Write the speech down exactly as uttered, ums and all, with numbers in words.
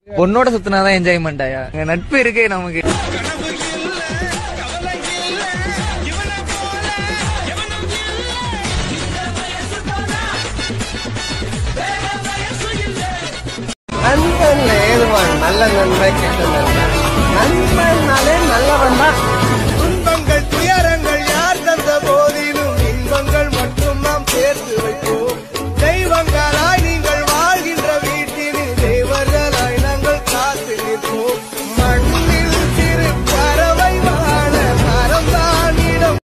பொண்ணோட சுத்தினாதான் என்ஜாய்மெண்ட் ஆயா, நட்பு இருக்கே நமக்கு. நண்பன்ல ஏதுவான் நல்ல நண்பன் கெட்ட நண்பன்.